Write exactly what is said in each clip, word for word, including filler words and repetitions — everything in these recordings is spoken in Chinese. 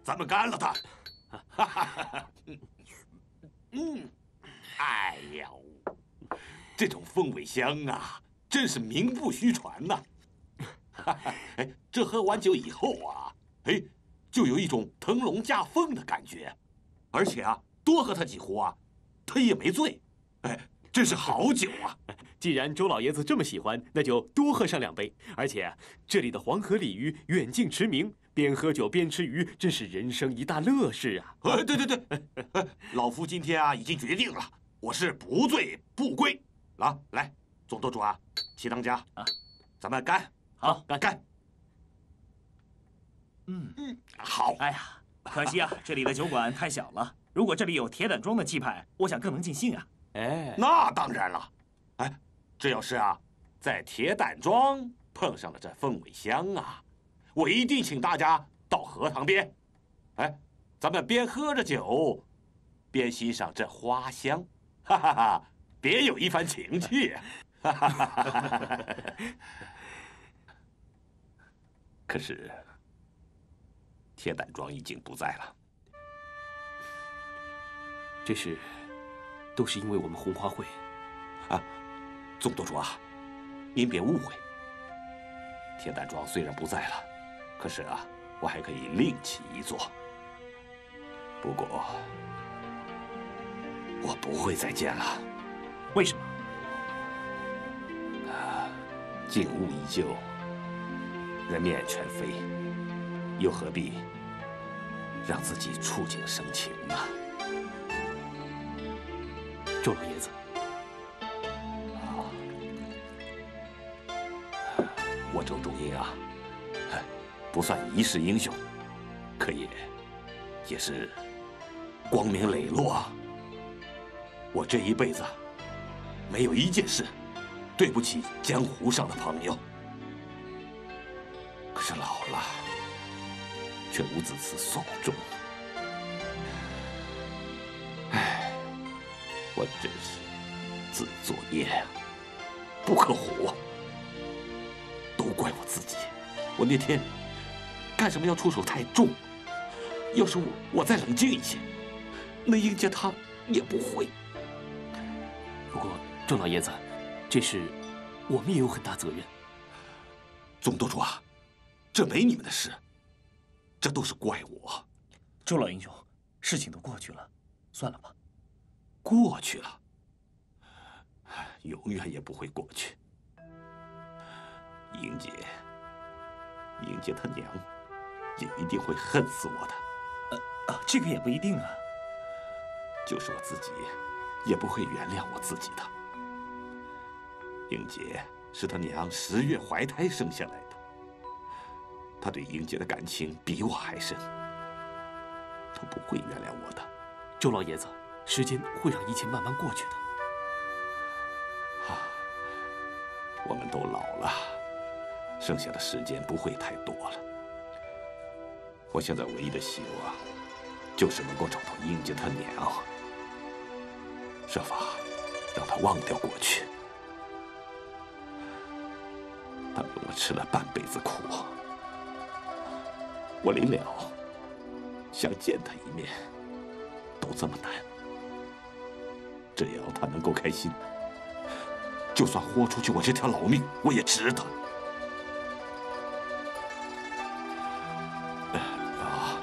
咱们干了他！哈哈哈！嗯，哎呀，这种凤尾香啊，真是名不虚传呐！哈哈，哎，这喝完酒以后啊，哎，就有一种腾龙驾凤的感觉，而且啊，多喝他几壶啊，他也没醉。哎，这是好酒啊！ 既然周老爷子这么喜欢，那就多喝上两杯。而且这里的黄河鲤鱼远近驰名，边喝酒边吃鱼，真是人生一大乐事啊！ 哎，对对对，哎，老夫今天啊已经决定了，我是不醉不归。啊，来，总舵主啊，齐当家啊，咱们干！ 好，干干！ 嗯嗯，好。 哎呀，可惜啊，这里的酒馆太小了。如果这里有铁胆庄的气派，我想更能尽兴啊。 哎， 那当然了。哎，这要是啊，在铁胆庄碰上了这凤尾香啊，我一定请大家到荷塘边，哎，咱们边喝着酒，边欣赏这花香，哈哈哈，别有一番情趣。哈哈哈！可是，铁胆庄已经不在了。 这事都是因为我们红花会啊，总舵主啊，您别误会。铁胆庄虽然不在了，可是啊，我还可以另起一座。不过，我不会再建了。 为什么？ 啊，景物依旧，人面全非，又何必让自己触景生情呢？ 周老爷子， 啊，我周仲英啊，不算一世英雄，可也也是光明磊落啊。我这一辈子没有一件事对不起江湖上的朋友，可是老了却无子嗣送终。唉，我真是自作孽啊，不可活。都怪我自己，我那天干什么要出手太重？要是我我再冷静一些，那英杰他也不会。 不过周老爷子，这事我们也有很大责任。 总舵主啊，这没你们的事，这都是怪我。 周老英雄，事情都过去了，算了吧。 过去了，永远也不会过去。英杰，英杰他娘也一定会恨死我的。 呃，这个也不一定啊。 就是我自己也不会原谅我自己的。英杰是他娘十月怀胎生下来的，他对英杰的感情比我还深，他不会原谅我的。 周老爷子，时间会让一切慢慢过去的。 啊，我们都老了，剩下的时间不会太多了。我现在唯一的希望，就是能够找到英杰他娘，设法让他忘掉过去。他让我吃了半辈子苦，我临了想见他一面，都这么难。只要他能够开心，就算豁出去我这条老命，我也值得。啊，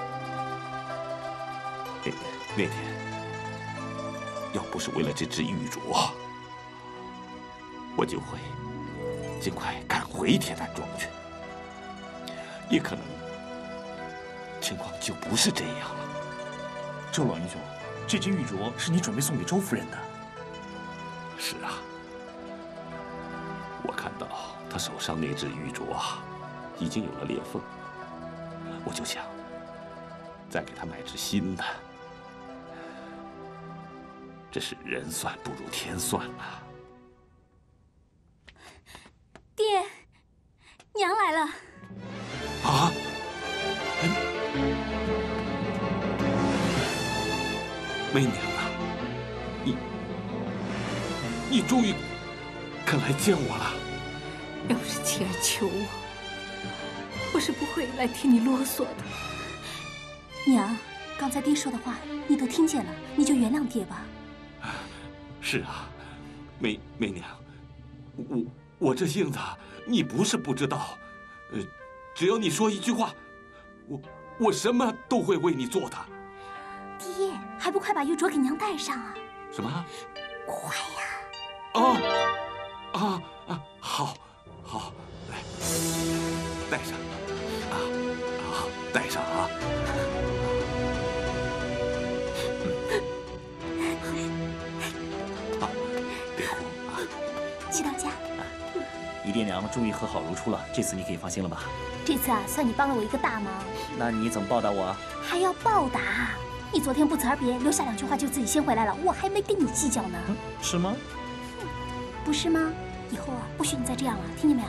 那那天，要不是为了这只玉镯，我就会尽快赶回铁胆庄去。也可能，情况就不是这样了。 周老英雄，这只玉镯是你准备送给周夫人的。 是啊，我看到他手上那只玉镯啊，已经有了裂缝，我就想再给他买只新的。这是人算不如天算啊！ 爹，娘来了。 啊！媚娘啊，你你终于肯来见我了。 要是妻儿求我，我是不会来替你啰嗦的。 娘，刚才爹说的话你都听见了，你就原谅爹吧。 是啊，梅梅娘，我我这性子你不是不知道，呃，只要你说一句话，我我什么都会为你做的。 爹，还不快把玉镯给娘戴上啊！ 什么？ 快呀！ 哦，啊啊，好，好，来，戴上，啊，好，戴上啊。好，别哭啊。 去到家。 姨爹娘终于和好如初了，这次你可以放心了吧？ 这次啊，算你帮了我一个大忙。 那你怎么报答我啊？ 还要报答？你昨天不辞而别，留下两句话就自己先回来了，我还没跟你计较呢。 嗯，是吗？ 不是吗？以后啊，不许你再这样了，听见没有？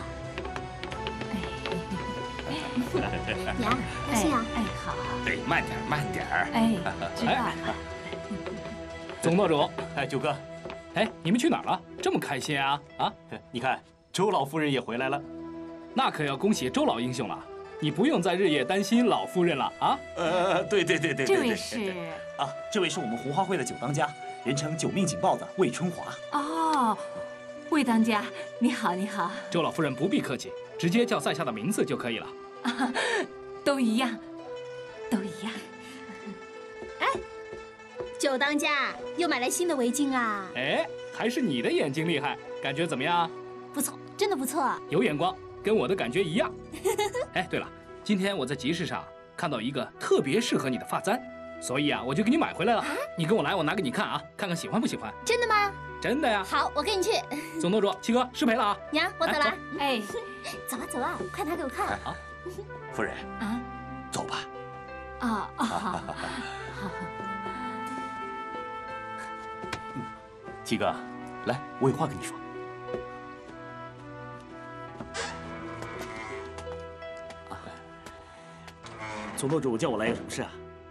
娘，小心啊！ 哎，好， 哎，慢点，慢点儿。 哎，知道了。 总舵主， 哎，九哥， 哎，你们去哪儿了？这么开心啊？啊， 你看周老夫人也回来了， 那可要恭喜周老英雄了。你不用再日夜担心老夫人了啊！ 呃，对对对对对这对位是啊，这位是我们红花会的九当家，人称九命锦豹子魏春华。 哦，魏当家，你好，你好。 周老夫人不必客气，直接叫在下的名字就可以了。 啊，都一样，都一样。 哎，九当家又买来新的围巾啊！ 哎，还是你的眼睛厉害，感觉怎么样？ 不错，真的不错。 有眼光，跟我的感觉一样。哎，对了，今天我在集市上看到一个特别适合你的发簪，所以啊，我就给你买回来了。啊、你跟我来，我拿给你看啊，看看喜欢不喜欢。 真的吗？ 真的呀。 好，我跟你去。 总舵主，七哥失陪了啊。 娘，我走了。 哎， 走啊走啊，快拿给我看。 啊， 夫人啊， 走吧。 啊啊，好。 七哥，来，我有话跟你说。 总舵主叫我来有什么事啊？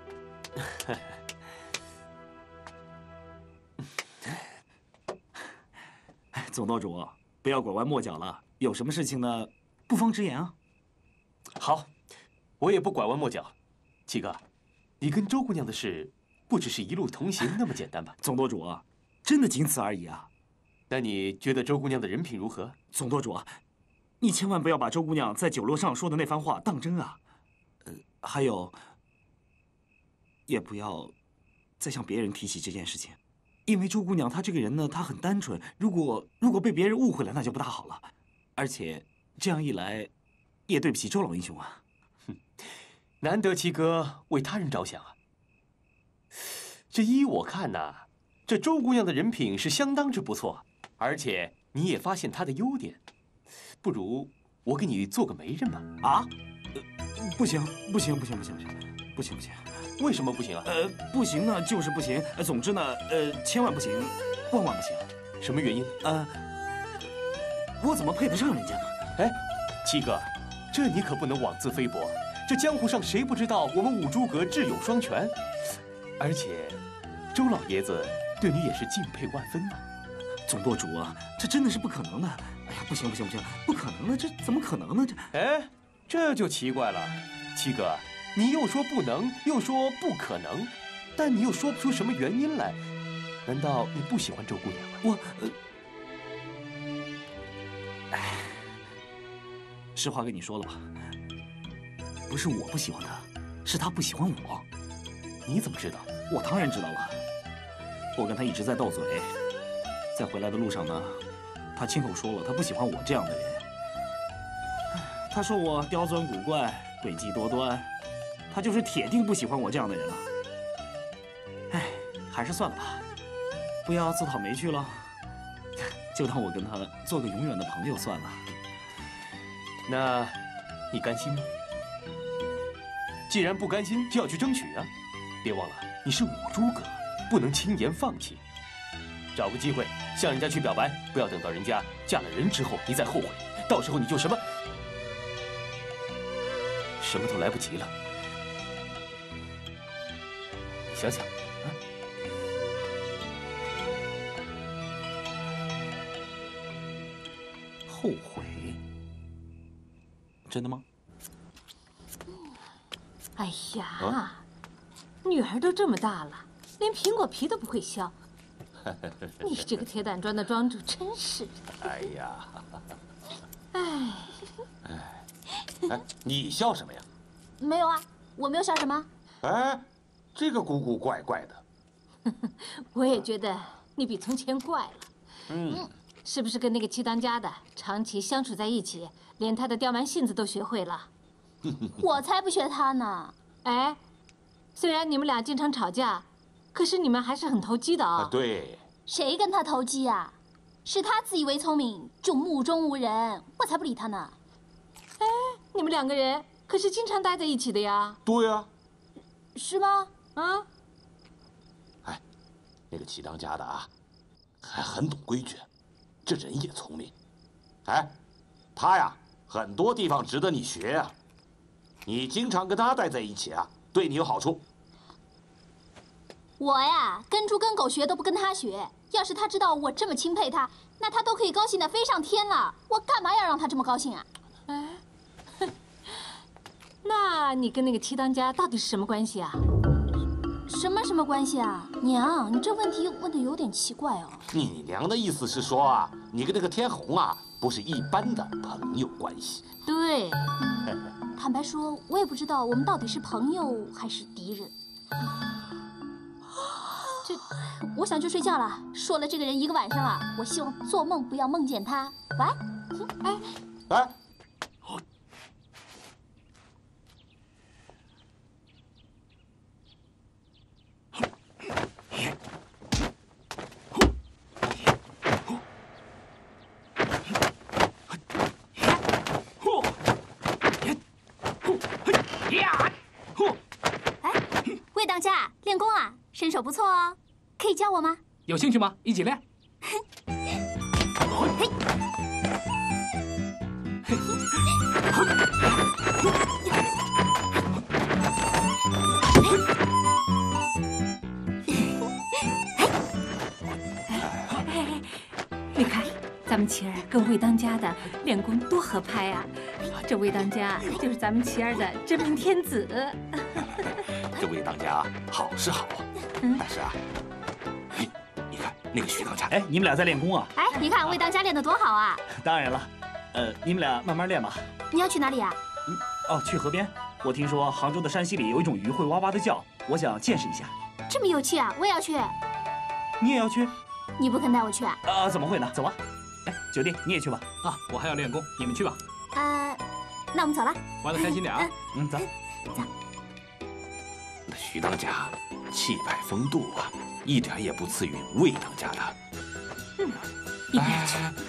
总舵主，不要拐弯抹角了，有什么事情呢，不妨直言啊。 好，我也不拐弯抹角。七哥，你跟周姑娘的事，不只是一路同行那么简单吧？ 总舵主，真的仅此而已啊。 那你觉得周姑娘的人品如何？ 总舵主，你千万不要把周姑娘在酒楼上说的那番话当真啊。呃，还有，也不要再向别人提起这件事情，因为周姑娘她这个人呢，她很单纯，如果如果被别人误会了，那就不大好了。而且这样一来，也对不起周老英雄啊。 哼，难得七哥为他人着想啊。这依我看呐，这周姑娘的人品是相当之不错，而且你也发现她的优点，不如我给你做个媒人吧？ 啊？呃，不行，不行，不行，不行，不行，不行，不行。 为什么不行啊？ 呃，不行呢，就是不行。呃，总之呢，呃，千万不行，万万不行。 什么原因？ 呃，我怎么配得上人家呢？ 哎，七哥，这你可不能妄自菲薄。这江湖上谁不知道我们五诸葛智勇双全？而且，周老爷子对你也是敬佩万分呐。 总舵主啊，这真的是不可能的。哎呀，不行不行不行，不可能的，这怎么可能呢？这…… 哎，这就奇怪了，七哥。你又说不能，又说不可能，但你又说不出什么原因来。难道你不喜欢周姑娘吗？ 我……呃，哎，实话跟你说了吧，不是我不喜欢她，是她不喜欢我。 你怎么知道？ 我当然知道了，我跟她一直在斗嘴，在回来的路上呢，她亲口说了，她不喜欢我这样的人。她说我刁钻古怪，诡计多端。他就是铁定不喜欢我这样的人了。哎，还是算了吧，不要自讨没趣了，就当我跟他做个永远的朋友算了。 那，你甘心吗？既然不甘心，就要去争取啊！别忘了，你是五诸葛，不能轻言放弃。找个机会向人家去表白，不要等到人家嫁了人之后你再后悔，到时候你就什么什么都来不及了。想想啊， 后悔？真的吗？ 哎呀， 啊、 女儿都这么大了，连苹果皮都不会削。你这个铁胆庄的庄主真是…… 哎呀， 哎， 哎，哎，你笑什么呀？ 没有啊，我没有笑什么。 哎，这个姑姑怪怪的。 我也觉得你比从前怪了。 嗯， 是不是跟那个七当家的长期相处在一起，连他的刁蛮性子都学会了？ 我才不学他呢。 哎，虽然你们俩经常吵架，可是你们还是很投机的啊。 啊，对。 谁跟他投机啊？是他自以为聪明，就目中无人，我才不理他呢。 哎，你们两个人可是经常待在一起的呀？ 对呀。 是吗？ 啊？ 哎，那个七当家的啊，还很懂规矩，这人也聪明。哎，他呀，很多地方值得你学呀。你经常跟他待在一起啊，对你有好处。 我呀，跟猪跟狗学都不跟他学。要是他知道我这么钦佩他，那他都可以高兴的飞上天了。我干嘛要让他这么高兴啊？ 哎，那你跟那个七当家到底是什么关系啊？ 什么什么关系啊？娘，你这问题问的有点奇怪哦。 你娘的意思是说啊，你跟那个天红啊，不是一般的朋友关系。 对。 嗯，坦白说，我也不知道我们到底是朋友还是敌人。这，我想去睡觉了。说了这个人一个晚上了，我希望做梦不要梦见他。晚安。 哎，哎。 魏当家练功啊，身手不错哦，可以教我吗？ 有兴趣吗？一起练。 你看，咱们琪儿跟魏当家的练功多合拍啊！这魏当家就是咱们琪儿的真命天子。 这魏当家好是好啊，但是啊，哎，你看那个徐当家， 哎，你们俩在练功啊？ 哎，你看魏当家练得多好啊！ 当然了，呃，你们俩慢慢练吧。 你要去哪里啊？ 嗯，哦，去河边。我听说杭州的山溪里有一种鱼会哇哇的叫，我想见识一下。 这么有趣啊！我也要去。 你也要去？ 你不肯带我去啊？ 啊，怎么会呢？走啊！哎，九弟你也去吧。 啊，我还要练功，你们去吧。 呃，那我们走了。 玩得开心点啊。 嗯，走。 走。 那徐当家气派风度啊，一点也不次于魏当家的。 嗯，你别去。